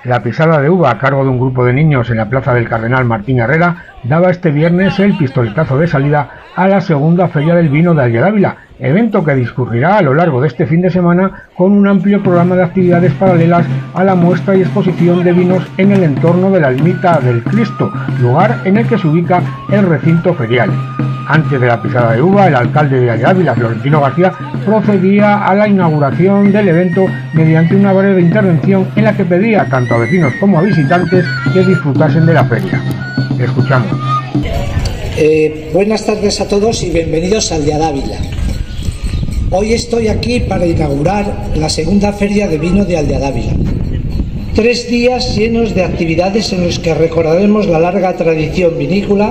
La pisada de uva a cargo de un grupo de niños en la plaza del Cardenal Martín Herrera daba este viernes el pistoletazo de salida a la segunda Feria del Vino de Alldedávila, evento que discurrirá a lo largo de este fin de semana con un amplio programa de actividades paralelas a la muestra y exposición de vinos en el entorno de la Ermita del Cristo, lugar en el que se ubica el recinto ferial. Antes de la pisada de uva, el alcalde de Alldedávila, Florentino García, procedía a la inauguración del evento mediante una breve intervención en la que pedía tanto a vecinos como a visitantes que disfrutasen de la feria. Escuchamos. Buenas tardes a todos y bienvenidos a Alldedávila. Hoy estoy aquí para inaugurar la segunda Feria de Vino de Alldedávila. 3 días llenos de actividades en los que recordaremos la larga tradición vinícola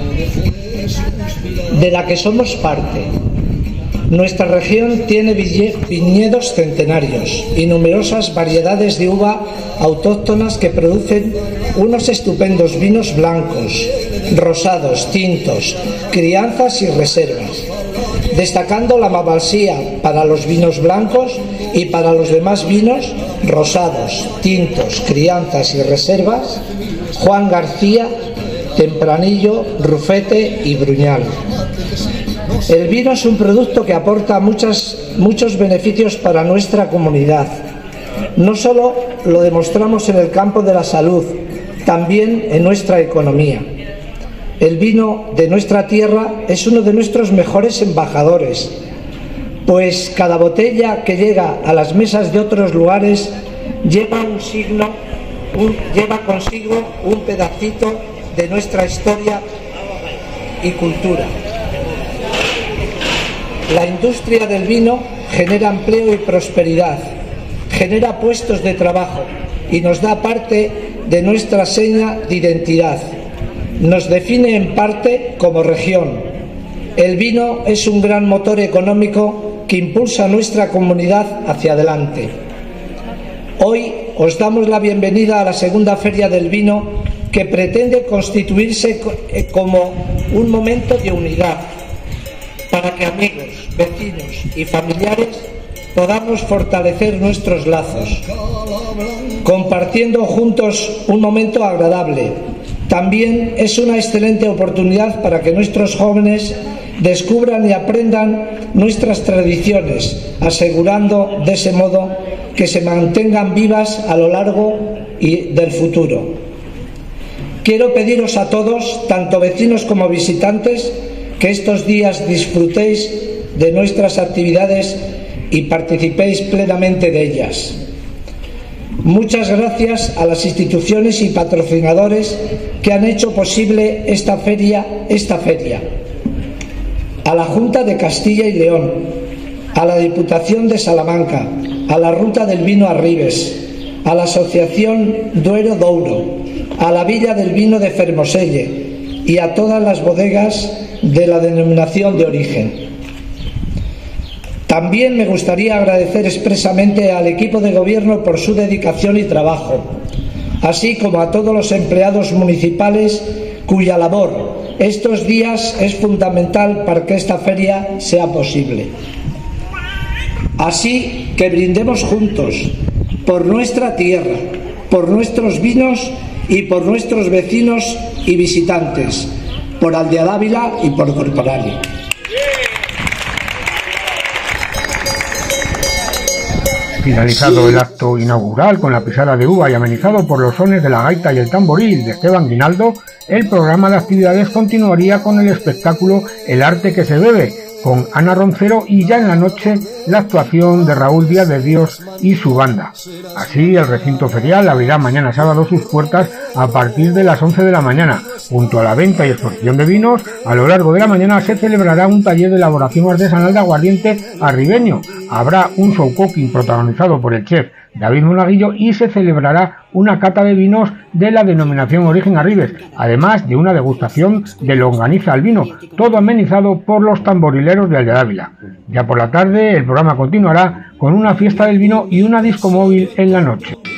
de la que somos parte. Nuestra región tiene viñedos centenarios y numerosas variedades de uva autóctonas que producen unos estupendos vinos blancos, rosados, tintos, crianzas y reservas, destacando la Malvasía para los vinos blancos y para los demás vinos rosados, tintos, crianzas y reservas, Juan García, Tempranillo, Rufete y Bruñal. El vino es un producto que aporta muchos beneficios para nuestra comunidad. No solo lo demostramos en el campo de la salud, también en nuestra economía. El vino de nuestra tierra es uno de nuestros mejores embajadores, pues cada botella que llega a las mesas de otros lugares lleva consigo un pedacito de nuestra historia y cultura. La industria del vino genera empleo y prosperidad, genera puestos de trabajo y nos da parte de nuestra seña de identidad. Nos define en parte como región. El vino es un gran motor económico que impulsa a nuestra comunidad hacia adelante. Hoy os damos la bienvenida a la segunda Feria del Vino, que pretende constituirse como un momento de unidad para que amigos, vecinos y familiares podamos fortalecer nuestros lazos, compartiendo juntos un momento agradable. También es una excelente oportunidad para que nuestros jóvenes descubran y aprendan nuestras tradiciones, asegurando de ese modo que se mantengan vivas a lo largo del futuro. Quiero pediros a todos, tanto vecinos como visitantes, que estos días disfrutéis de nuestras actividades y participéis plenamente de ellas. Muchas gracias a las instituciones y patrocinadores que han hecho posible esta feria, a la Junta de Castilla y León, a la Diputación de Salamanca, a la Ruta del Vino Arribes, a la Asociación Duero Douro, a la Villa del Vino de Fermoselle y a todas las bodegas de la denominación de origen. También me gustaría agradecer expresamente al equipo de gobierno por su dedicación y trabajo, así como a todos los empleados municipales cuya labor estos días es fundamental para que esta feria sea posible. Así que brindemos juntos por nuestra tierra, por nuestros vinos y por nuestros vecinos y visitantes, por Alldedávila y por Corporali. Finalizado el acto inaugural con la pisada de uva y amenizado por los sones de la gaita y el tamboril de Esteban Guinaldo, el programa de actividades continuaría con el espectáculo El arte que se bebe, con Ana Roncero, y ya en la noche la actuación de Raúl Díaz de Dios y su banda. Así, el recinto ferial abrirá mañana sábado sus puertas a partir de las 11 de la mañana. Junto a la venta y exposición de vinos, a lo largo de la mañana se celebrará un taller de elaboración artesanal de aguardiente arribeño. Habrá un show cooking protagonizado por el chef David Monaguillo y se celebrará una cata de vinos de la denominación Origen Arribes, además de una degustación de longaniza al vino, todo amenizado por los tamborileros de Alldedávila. Ya por la tarde el programa continuará con una fiesta del vino y una disco móvil en la noche.